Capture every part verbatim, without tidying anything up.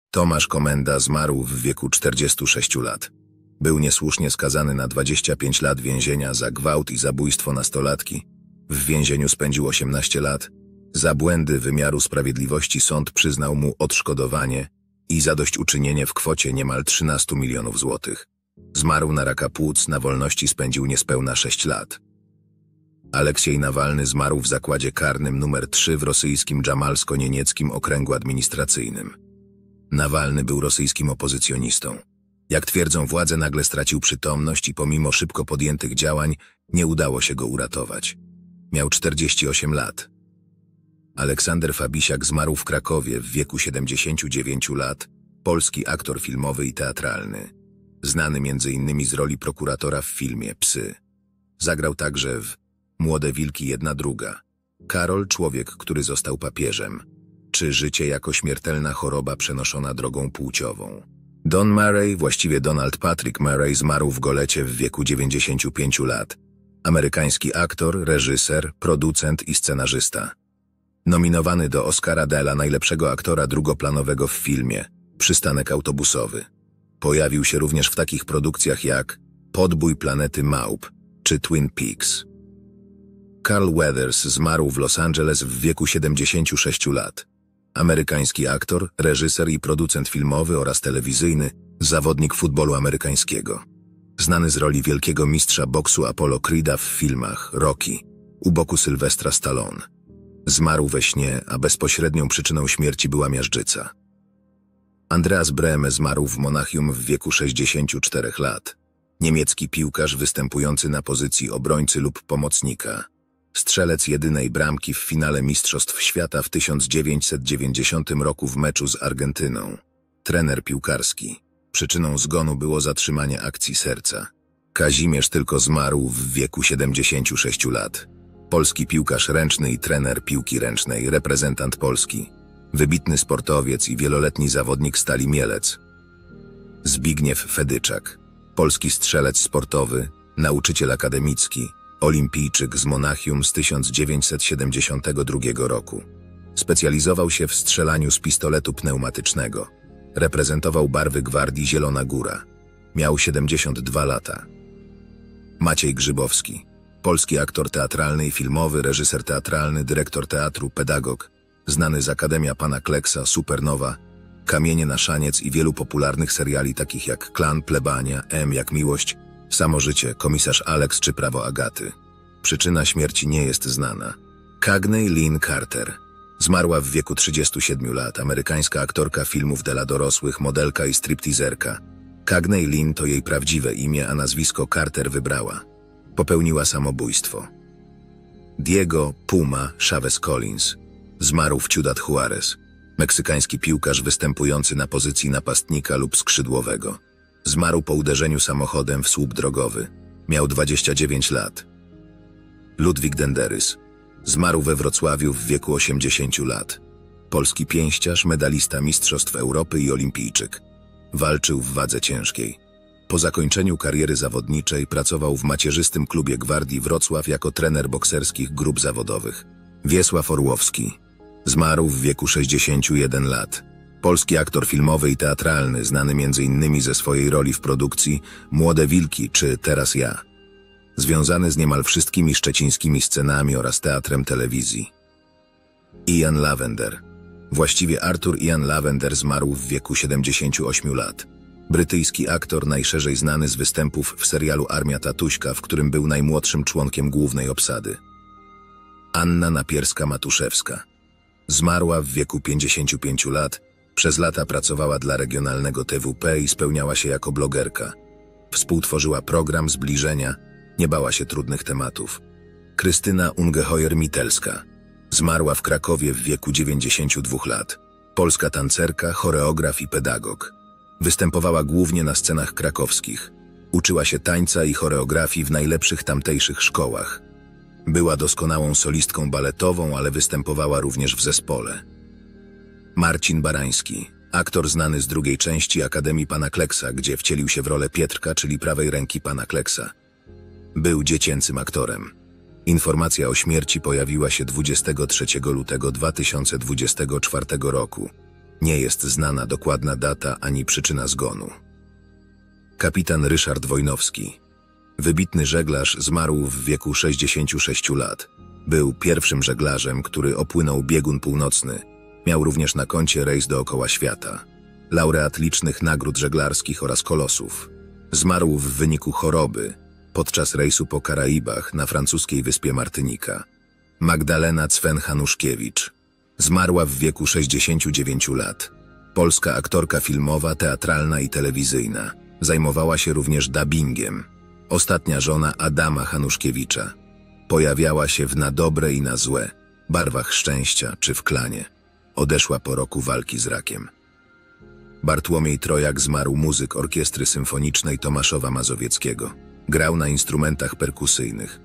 Tomasz Komenda zmarł w wieku czterdziestu sześciu lat. Był niesłusznie skazany na dwadzieścia pięć lat więzienia za gwałt i zabójstwo nastolatki. W więzieniu spędził osiemnaście lat. Za błędy wymiaru sprawiedliwości sąd przyznał mu odszkodowanie i zadośćuczynienie w kwocie niemal trzynastu milionów złotych. Zmarł na raka płuc, na wolności spędził niespełna sześć lat. Aleksiej Nawalny zmarł w zakładzie karnym numer trzy w rosyjskim Dżamalsko-Nienieckim okręgu administracyjnym. Nawalny był rosyjskim opozycjonistą. Jak twierdzą władze, nagle stracił przytomność i pomimo szybko podjętych działań nie udało się go uratować. Miał czterdzieści osiem lat. Aleksander Fabisiak zmarł w Krakowie w wieku siedemdziesięciu dziewięciu lat, polski aktor filmowy i teatralny. Znany między innymi z roli prokuratora w filmie Psy. Zagrał także w Młode wilki jedna druga, Karol, człowiek, który został papieżem, czy Życie jako śmiertelna choroba przenoszona drogą płciową. Don Murray, właściwie Donald Patrick Murray, zmarł w Golecie w wieku dziewięćdziesięciu pięciu lat. Amerykański aktor, reżyser, producent i scenarzysta. Nominowany do Oscara dla najlepszego aktora drugoplanowego w filmie Przystanek autobusowy. Pojawił się również w takich produkcjach jak Podbój planety małp czy Twin Peaks. Carl Weathers zmarł w Los Angeles w wieku siedemdziesięciu sześciu lat. Amerykański aktor, reżyser i producent filmowy oraz telewizyjny, zawodnik futbolu amerykańskiego. Znany z roli wielkiego mistrza boksu Apollo Creeda w filmach Rocky, u boku Sylwestra Stallone. Zmarł we śnie, a bezpośrednią przyczyną śmierci była miażdżyca. Andreas Brehme zmarł w Monachium w wieku sześćdziesięciu czterech lat. Niemiecki piłkarz występujący na pozycji obrońcy lub pomocnika. Strzelec jedynej bramki w finale Mistrzostw Świata w tysiąc dziewięćset dziewięćdziesiątym roku w meczu z Argentyną. Trener piłkarski. Przyczyną zgonu było zatrzymanie akcji serca. Kazimierz Tylko zmarł w wieku siedemdziesięciu sześciu lat. Polski piłkarz ręczny i trener piłki ręcznej, reprezentant Polski. Wybitny sportowiec i wieloletni zawodnik Stali Mielec. Zbigniew Fedyczak. Polski strzelec sportowy, nauczyciel akademicki, olimpijczyk z Monachium z tysiąc dziewięćset siedemdziesiątego drugiego roku. Specjalizował się w strzelaniu z pistoletu pneumatycznego. Reprezentował barwy Gwardii Zielona Góra. Miał siedemdziesiąt dwa lata. Maciej Grzybowski. Polski aktor teatralny i filmowy, reżyser teatralny, dyrektor teatru, pedagog. Znany z Akademia Pana Kleksa, Supernowa, Kamienie na szaniec i wielu popularnych seriali takich jak Klan, Plebania, M jak Miłość, Samo życie, Komisarz Alex czy Prawo Agaty. Przyczyna śmierci nie jest znana. Cagney Lynn Carter. Zmarła w wieku trzydziestu siedmiu lat, amerykańska aktorka filmów dla dorosłych, modelka i stripteaserka. Cagney Lynn to jej prawdziwe imię, a nazwisko Carter wybrała. Popełniła samobójstwo. Diego Puma Chavez Collins. Zmarł w Ciudad Juarez. Meksykański piłkarz występujący na pozycji napastnika lub skrzydłowego. Zmarł po uderzeniu samochodem w słup drogowy. Miał dwadzieścia dziewięć lat. Ludwik Denderys. Zmarł we Wrocławiu w wieku osiemdziesięciu lat. Polski pięściarz, medalista Mistrzostw Europy i olimpijczyk. Walczył w wadze ciężkiej. Po zakończeniu kariery zawodniczej pracował w macierzystym klubie Gwardii Wrocław jako trener bokserskich grup zawodowych. Wiesław Orłowski. Zmarł w wieku sześćdziesięciu jeden lat. Polski aktor filmowy i teatralny, znany między innymi ze swojej roli w produkcji Młode wilki czy Teraz ja. Związany z niemal wszystkimi szczecińskimi scenami oraz teatrem telewizji. Ian Lavender. Właściwie Arthur Ian Lavender zmarł w wieku siedemdziesięciu ośmiu lat. Brytyjski aktor najszerzej znany z występów w serialu Armia Tatuśka, w którym był najmłodszym członkiem głównej obsady. Anna Napierska-Matuszewska. Zmarła w wieku pięćdziesięciu pięciu lat, przez lata pracowała dla regionalnego T W P i spełniała się jako blogerka. Współtworzyła program Zbliżenia, nie bała się trudnych tematów. Krystyna Ungeheuer-Mitelska. Zmarła w Krakowie w wieku dziewięćdziesięciu dwóch lat. Polska tancerka, choreograf i pedagog. Występowała głównie na scenach krakowskich. Uczyła się tańca i choreografii w najlepszych tamtejszych szkołach. Była doskonałą solistką baletową, ale występowała również w zespole. Marcin Barański. Aktor znany z drugiej części Akademii Pana Kleksa, gdzie wcielił się w rolę Pietrka, czyli prawej ręki Pana Kleksa. Był dziecięcym aktorem. Informacja o śmierci pojawiła się dwudziestego trzeciego lutego dwa tysiące dwudziestego czwartego roku. Nie jest znana dokładna data ani przyczyna zgonu. Kapitan Ryszard Wojnowski. Wybitny żeglarz zmarł w wieku sześćdziesięciu sześciu lat. Był pierwszym żeglarzem, który opłynął biegun północny. Miał również na koncie rejs dookoła świata. Laureat licznych nagród żeglarskich oraz kolosów. Zmarł w wyniku choroby podczas rejsu po Karaibach na francuskiej wyspie Martynika. Magdalena Cwen-Hanuszkiewicz. Zmarła w wieku sześćdziesięciu dziewięciu lat. Polska aktorka filmowa, teatralna i telewizyjna. Zajmowała się również dubbingiem. Ostatnia żona Adama Hanuszkiewicza. Pojawiała się w Na dobre i na złe, Barwach szczęścia czy w Klanie. Odeszła po roku walki z rakiem. Bartłomiej Trojak zmarł, muzyk Orkiestry Symfonicznej Tomaszowa Mazowieckiego. Grał na instrumentach perkusyjnych.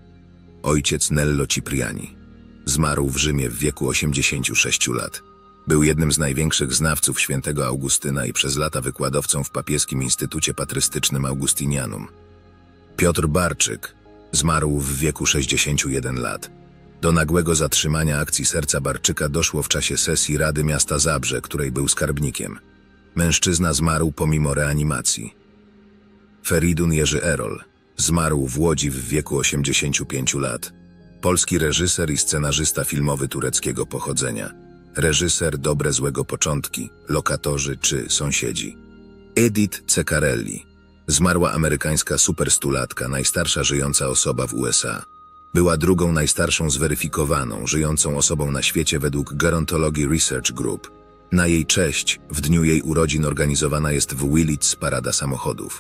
Ojciec Nello Cipriani. Zmarł w Rzymie w wieku osiemdziesięciu sześciu lat. Był jednym z największych znawców świętego Augustyna i przez lata wykładowcą w papieskim Instytucie Patrystycznym Augustinianum. Piotr Barczyk. Zmarł w wieku sześćdziesięciu jeden lat. Do nagłego zatrzymania akcji serca Barczyka doszło w czasie sesji Rady Miasta Zabrze, której był skarbnikiem. Mężczyzna zmarł pomimo reanimacji. Feridun Jerzy Erol. Zmarł w Łodzi w wieku osiemdziesięciu pięciu lat. Polski reżyser i scenarzysta filmowy tureckiego pochodzenia. Reżyser Dobre złego początki, Lokatorzy czy Sąsiedzi. Edith Ceccarelli. Zmarła amerykańska superstulatka, najstarsza żyjąca osoba w U S A. Była drugą najstarszą zweryfikowaną, żyjącą osobą na świecie według Gerontology Research Group. Na jej cześć, w dniu jej urodzin organizowana jest w Willits parada samochodów.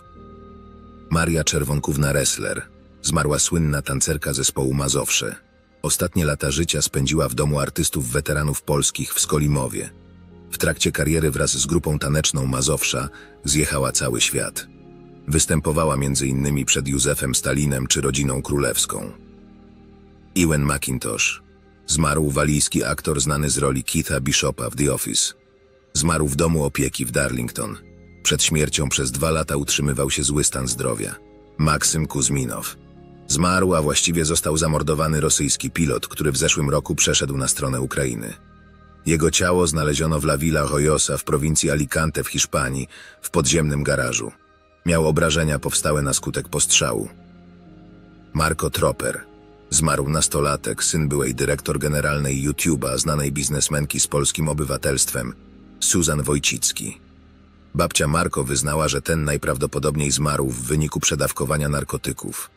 Maria Czerwonkówna-Ressler. Zmarła słynna tancerka zespołu Mazowsze. Ostatnie lata życia spędziła w Domu Artystów Weteranów Polskich w Skolimowie. W trakcie kariery wraz z grupą taneczną Mazowsza zjechała cały świat. Występowała między innymi przed Józefem Stalinem czy rodziną królewską. Ewan McIntosh. Zmarł walijski aktor znany z roli Keitha Bishopa w The Office. Zmarł w domu opieki w Darlington. Przed śmiercią przez dwa lata utrzymywał się zły stan zdrowia. Maksym Kuzminow. Zmarł, a właściwie został zamordowany rosyjski pilot, który w zeszłym roku przeszedł na stronę Ukrainy. Jego ciało znaleziono w La Villa Joyosa w prowincji Alicante w Hiszpanii, w podziemnym garażu. Miał obrażenia powstałe na skutek postrzału. Marco Tropper. Zmarł nastolatek, syn byłej dyrektor generalnej YouTube'a, znanej biznesmenki z polskim obywatelstwem, Susan Wojcicki. Babcia Marco wyznała, że ten najprawdopodobniej zmarł w wyniku przedawkowania narkotyków.